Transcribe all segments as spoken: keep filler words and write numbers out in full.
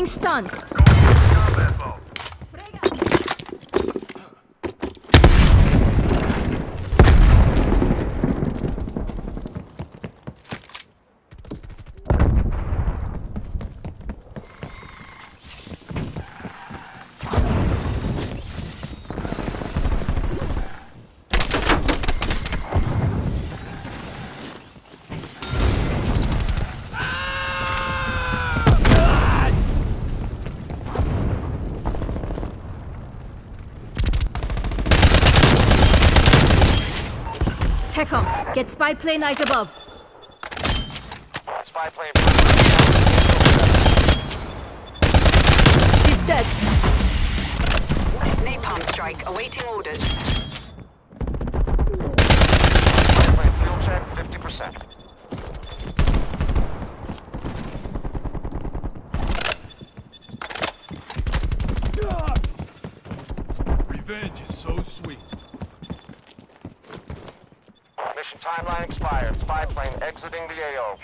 Throwing stun. Combat bow. TACOM, get spy plane eyes above. Spy plane. She's dead. Napalm strike awaiting orders. Spy plane fuel check fifty percent. Revenge is so sweet. Mission timeline expired. Spy plane exiting the A O.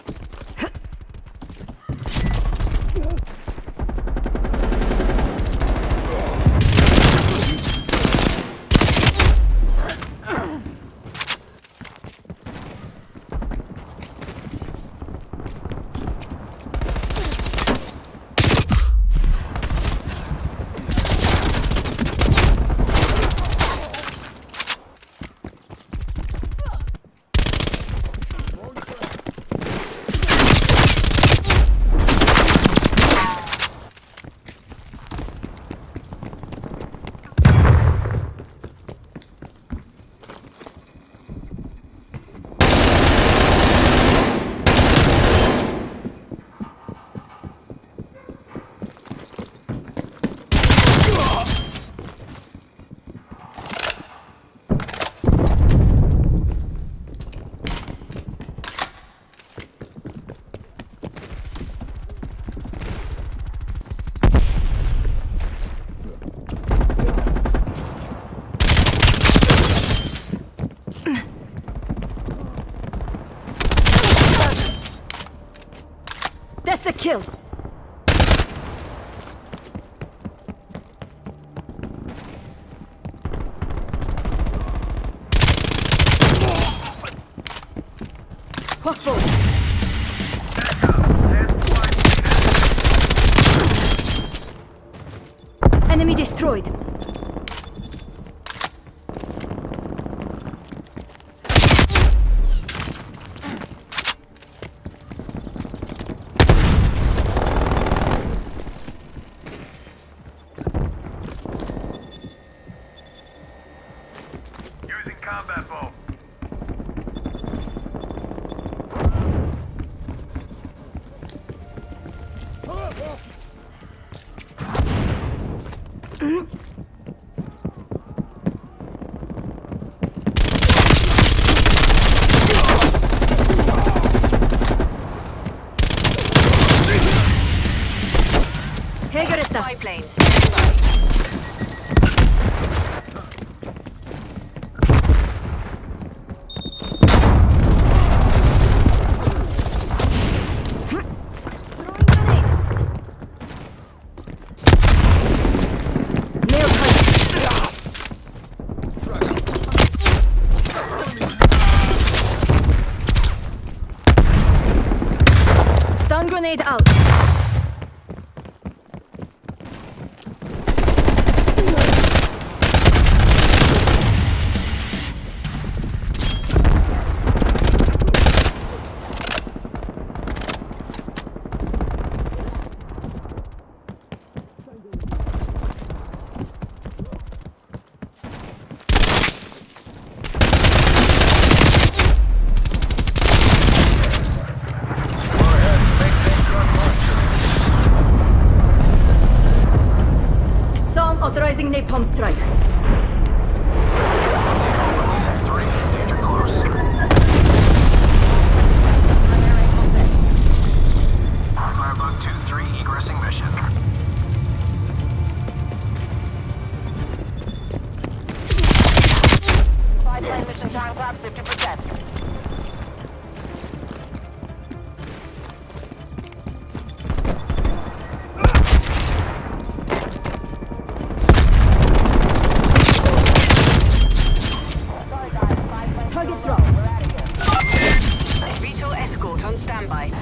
That's a kill. Hawk forward. Enemy destroyed. Using combat bow. Hegeretta. Spy planes. Throwing grenade. Nail cut. Stun grenade out. Authorizing napalm strike. Release three. Danger close. Firebug two three egressing mission. Spy plane mission time clock fifty percent. standby.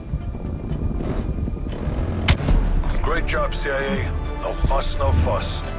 Great job, C I A. No muss, no fuss.